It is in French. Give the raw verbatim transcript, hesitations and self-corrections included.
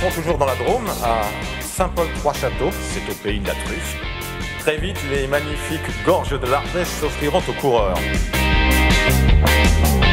serons toujours dans la Drôme, à Saint-Paul-Trois-Châteaux, c'est au pays de la truffe. Très vite, les magnifiques gorges de l'Ardèche s'offriront aux coureurs.